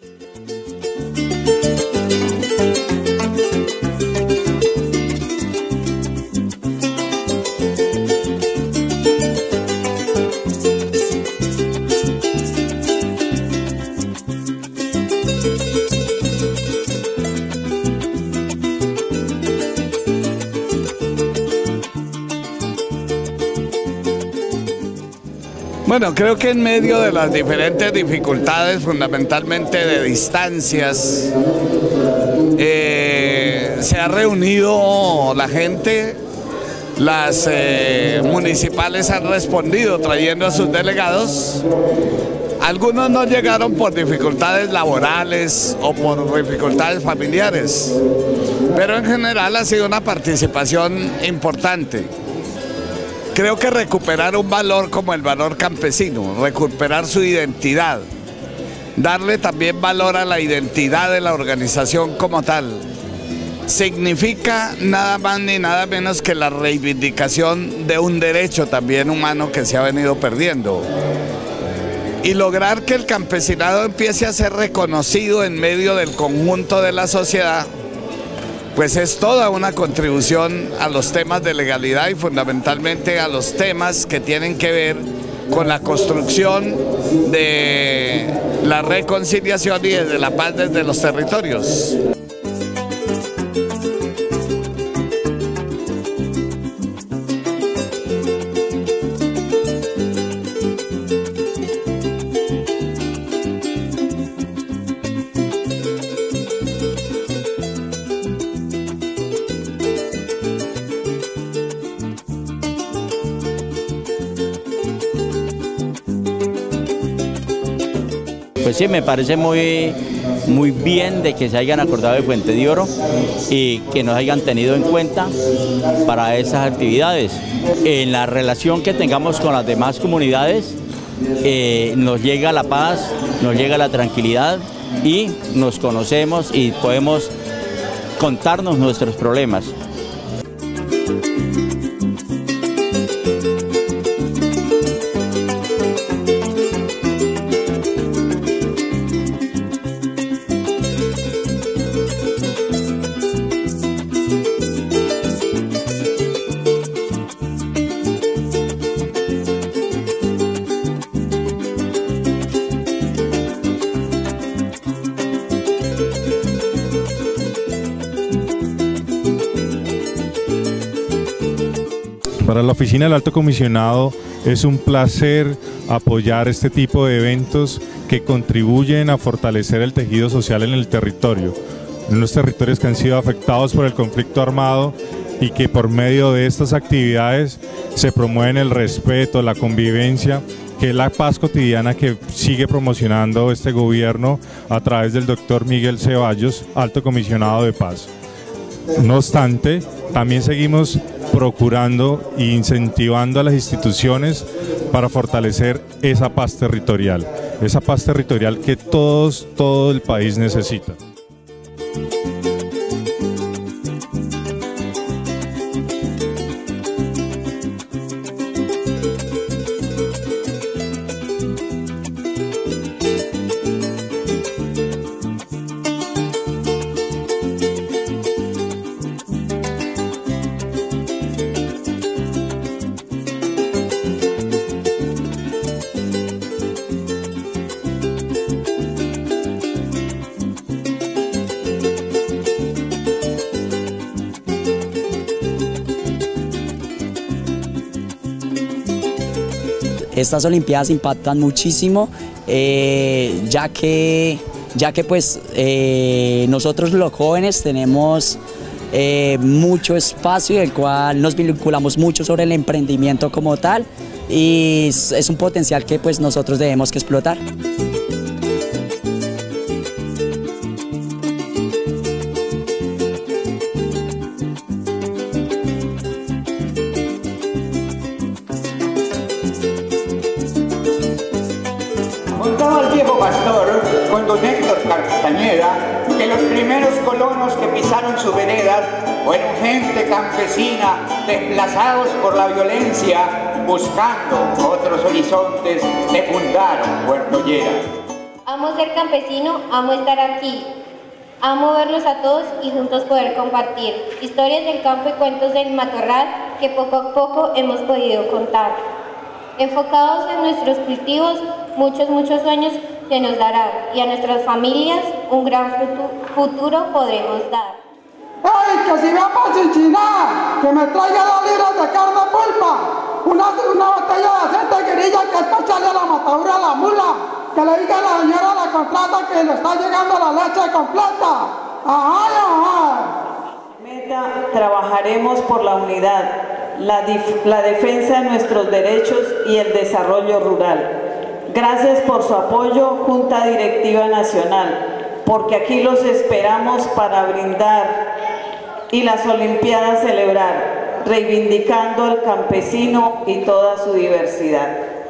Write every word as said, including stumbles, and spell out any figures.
Bueno, creo que en medio de las diferentes dificultades, fundamentalmente de distancias, eh, se ha reunido la gente, las eh, municipales han respondido trayendo a sus delegados. Algunos no llegaron por dificultades laborales o por dificultades familiares, pero en general ha sido una participación importante. Creo que recuperar un valor como el valor campesino, recuperar su identidad, darle también valor a la identidad de la organización como tal, significa nada más ni nada menos que la reivindicación de un derecho también humano que se ha venido perdiendo. Y lograr que el campesinado empiece a ser reconocido en medio del conjunto de la sociedad, pues es toda una contribución a los temas de legalidad y fundamentalmente a los temas que tienen que ver con la construcción de la reconciliación y de la paz desde los territorios. Pues sí, me parece muy, muy bien de que se hayan acordado de Fuente de Oro y que nos hayan tenido en cuenta para esas actividades. En la relación que tengamos con las demás comunidades, eh, nos llega la paz, nos llega la tranquilidad y nos conocemos y podemos contarnos nuestros problemas. Para la Oficina del Alto Comisionado es un placer apoyar este tipo de eventos que contribuyen a fortalecer el tejido social en el territorio, en los territorios que han sido afectados por el conflicto armado y que por medio de estas actividades se promueven el respeto, la convivencia, que es la paz cotidiana que sigue promocionando este gobierno a través del doctor Miguel Ceballos, Alto Comisionado de Paz. No obstante, también seguimos procurando e incentivando a las instituciones para fortalecer esa paz territorial, esa paz territorial que todos, todo el país necesita. Estas Olimpiadas impactan muchísimo, eh, ya que, ya que pues, eh, nosotros los jóvenes tenemos eh, mucho espacio, del cual nos vinculamos mucho sobre el emprendimiento como tal, y es, es un potencial que pues, nosotros debemos que explotar. Contaba el viejo pastor con don Héctor Castañeda que los primeros colonos que pisaron su vereda fueron gente campesina desplazados por la violencia, buscando otros horizontes, que fundaron Puerto Lleras. Amo ser campesino, amo estar aquí. Amo verlos a todos y juntos poder compartir historias del campo y cuentos del matorral que poco a poco hemos podido contar. Enfocados en nuestros cultivos, muchos, muchos sueños se nos darán y a nuestras familias un gran futuro podremos dar. ¡Ay, que si va para Chinchiná, que me traiga dos libras de carne pulpa, una, una botella de aceite de guerilla que es para echarle a la matadura a la mula, que le diga a la señora a la contrata que le está llegando la leche completa. ¡Ajá, ajá! Meta, trabajaremos por la unidad, la, la defensa de nuestros derechos y el desarrollo rural. Gracias por su apoyo, Junta Directiva Nacional, porque aquí los esperamos para brindar y las Olimpiadas celebrar, reivindicando al campesino y toda su diversidad.